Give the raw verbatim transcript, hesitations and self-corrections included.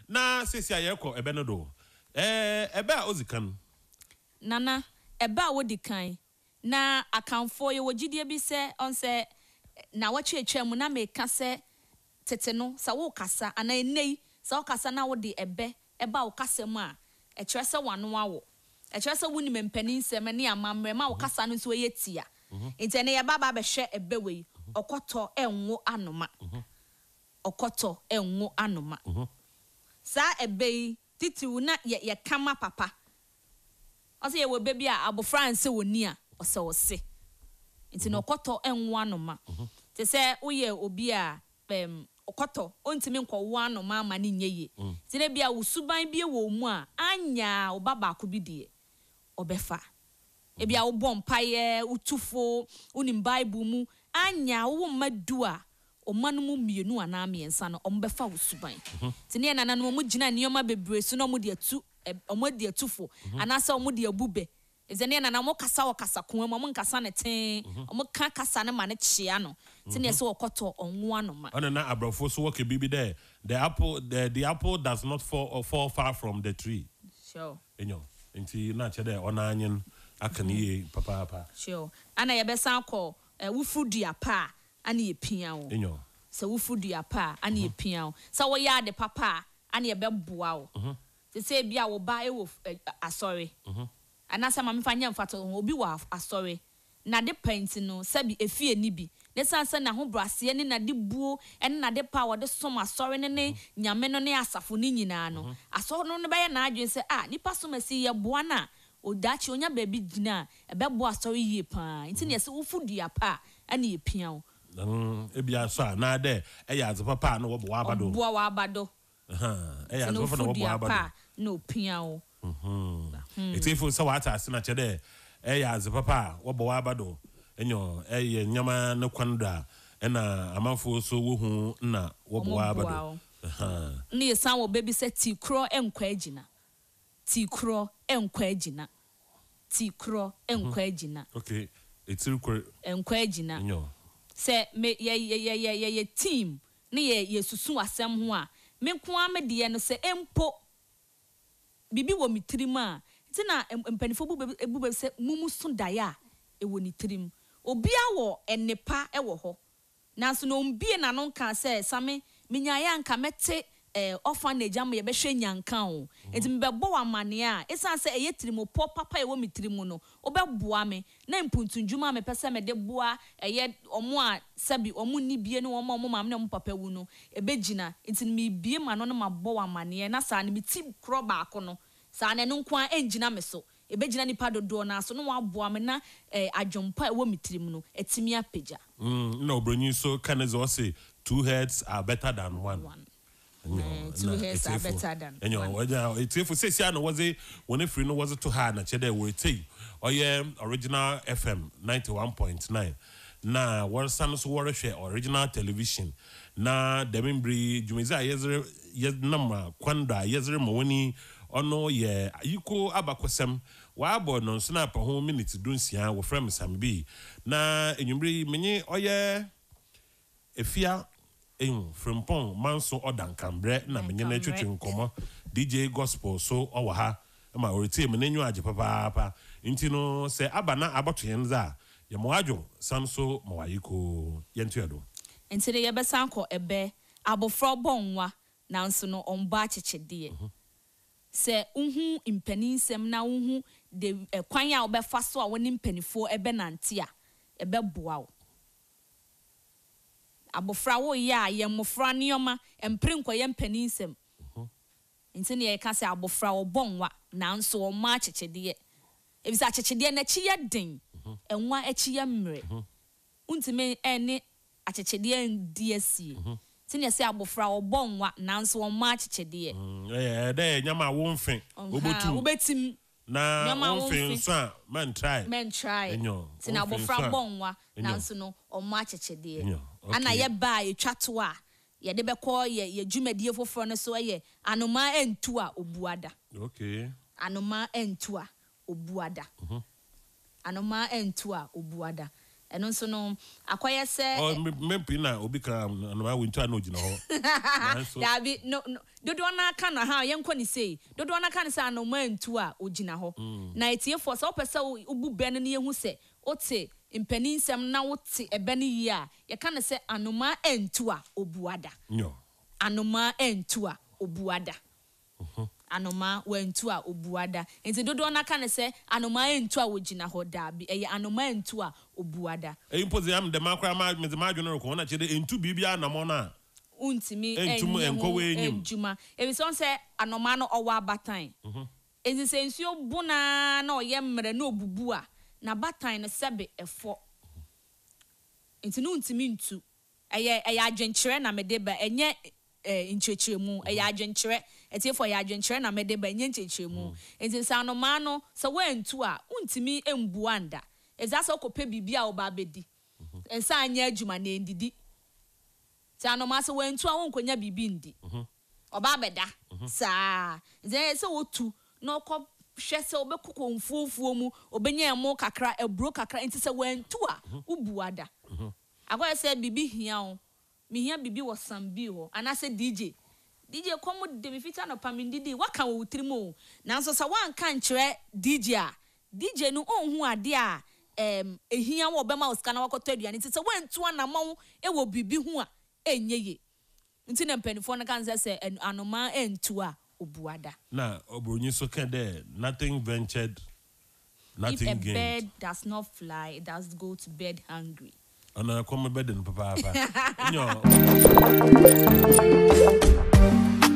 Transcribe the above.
na sisi Ayekoo ebe no do eh ebe a ozikan nana ebe a wodikan na akanfo ye wogidie bi se on se na wache atwam na meka se tete no sa wo kasa ana enei sa wo kasa na wo de ebe eba wo kasa mu a e kire se wano awo e kire se woni mempani nsem ne amamre ma wo kasa no so ye tia enti ne ye baba be hwe ebe wei okoto enwo anoma okoto enwo anoma sa ebe titiwu na ye, ye kama papa ose ye wo bebi a abofra nse woni a ose ose enti no okoto enwo anoma te se uye obi a em okoto ontimi nkwo anoma ama ne nyeye ti ne bia usuban bie wo mu a anya obaba akobidie obefa e bia wo bompaye utufo unim bible mu anya wo madu a o manum mienu ana miensa no ombefa usuban ti ne nana no mu gina nioma bebre so no mu de atu omo de atufo anasa omo de abube ezene nana mo kasa wo kasa ko mo nkasa ne ten omo ka kasa ne ma ne chia no ti ne se okoto onwo anoma ona na abrofo so wo ke bibi there the apple the, the apple does not fall or fall far from the tree sure enyo enti na che there ona anyen akani papa papa sure ana ye besan ko wufudua pa ana ye pia wo enyo se wufudua pa ana ye pia wo se wo ya de papa ana ye beboa wo se se bia wo ba e wo asori anasa ma mfa nya mfato obi wa asori na de paint no sabi efie ni bi ne sansa na ho brase ne na de buo ene na de power de som asori ne ne nyame no ne asafo ni nyina no asori no ne ba ye na adwen se ah nipa som asi ye boa na odachi onya ba bi gina e be boa asori yie pa nti ne se wufudua pa ane ye pia wo mm e bia so na de e ya ze papa no wo boa abado boa wa abado aha e ya ze papa no wo boa abado no pia wo mhm etifo so wata ase na chede e ya ze papa wo boa abado enyo e ye nyama na kwanda e na amanfo so wo hu na wo boa abado aha ni ye san wo baby se ti kro enkwa agina ti kro enkwa agina ti kro enkwa agina okay eti kro enkwa agina enyo se me ye ye ye ye ye team ni ye ye susu asem ho a me nko amede no se empo bibi wo mitrim a ti na empanifo bu bu se mumu so daya e wo ni trim obi awo enepa e wo ho nanso no mbie na no nka se same menya ya nka mete eh orphanage am ye be hwe nyanka o enti me be bo amane a esan se eye trim po papa e wo mitrim no obeboa me na mpuntunjuma me pese me de boa eye omo a sabi omo ni bie no omo omo mam na omo papa wu no e begina enti me bie ma no na mabo amane na sa ne mitim kro ba ko no sa ne no nko engina me so e begina nipa dodo na so no waboa me na eh adwompa e wo mitrim no etimi apagya mm no bronyi so kanezo say two heads are better than one, one. No, two heads are better than and you know, it's if we say, I know, was it when if you know, was it to her, and cheddar will take, or yeah, original F M ninety-one point nine. Na what Sans Watershed original television. Na Demimbri, Jumiza, yes, yes, number, Quanda, yes, Moni, or no, yeah, Ayekoo Abakosem, Wabo, non snap a whole minute to do Sia, with friend Sammy Bee. Na, and you bring me, oh yeah, if ya. Em frimpon manso odan kambre na menye na twetwe nkomo D J gospel so owo ha ma oriti me nanyu age papa papa nti no se abana aboto yenza ye mo adwo samso mo Ayekoo yentu edo nti de ye besan ko ebe abofro bonwa nanso no omba chechede se uhu impaninsem na uhu de kwan a obefa so a woni mpanifo ebe nante a ebe boa wo abofra wo ya ye mofra nioma emprenko ye mpaninsem nti ne ye ka se abofra wo bonwa nanso wo ma chechede e bisa chechede na chi ya den enwa achi ya mre untime ene achechede ndi asie nti ne se abofra wo bonwa nanso wo ma chechede eh de nyama wo mfen obotu obetim na wonfin so a man try men try enyo ti na bofra bonwa nanso no omo achechede ana ye ba ye twato a ye de bekọ ye ye dwumadie foforo no so ye anoma entu a obuada okay anoma entu a obuada mhm anoma entu a obuada ɛno nso no akwaya sɛ oh mempi na obi ka no ma wontu ano gina ho dabi no dodo na aka no ha yɛnkɔ ne sei dodo na aka ne sɛ anoma ntu a ogina ho na etiefo sɛ wopɛ sɛ ubu bɛ no ne yehu sɛ ote mpani nsɛm na wote ɛbɛ ne yi a yɛka ne sɛ anoma ntu a obuada nyo anoma ntu a obuada anoma wentu a obuada enti dodo na aka ne sɛ anoma ntu a wogina ho dabi ɛyɛ anoma ntu a obuada e impose am de makra ma me de ma dwono ko na kyede entu bibia anamo na untimi entum enkowe enyim enjuma ebi so sɛ anoma no ɔwɔ abatan enti sɛ nsuo buna na ɔyɛ mmerɛ na obubu a na batan no sɛbe ɛfɔ enti no untimi ntu ɛyɛ ɛyɛ adwenkyerɛ na me de ba ɛnyɛ eh nkyerɛkyerɛmu ɛyɛ adwenkyerɛ etiefo ɛyɛ adwenkyerɛ na me de ba ɛnyɛ nkyerɛkyerɛmu enti sɛ anoma no sɛ wantu a untimi embua nda ɛza sɛ okɔpɛ bibia wo ba bedi ensa anya adwuma na endidi sɛ anoma sɛ wantu a wonkonya bibi ndi ɔba bɛda saa sɛ sɛ wotu na ɔkɔ hwɛ sɛ obɛkokɔ mfuofuo mu obɛnya ɛmo kakra ɛburo kakra enti sɛ wantu a ubuada agora sɛ bibi hia wo mihia bibi wɔ Sammy Bee ho anase D J D J komo de me fita no pamindidi waka wo utirimo nanso sa wanka nkyerɛ D J a D J no onhu ade a em ehia wo bɛma wo sika na wakɔtɔ aduane nti sɛ wantu anamawo ɛwɔ bibi ho a enyeye nti na mpanifo no kan sɛ sɛ anoma entu a obuada na obronyi so can there nothing ventured nothing if a gained. bird does not fly it does go to bed hungry Ana come bed in papa papa. Nyo.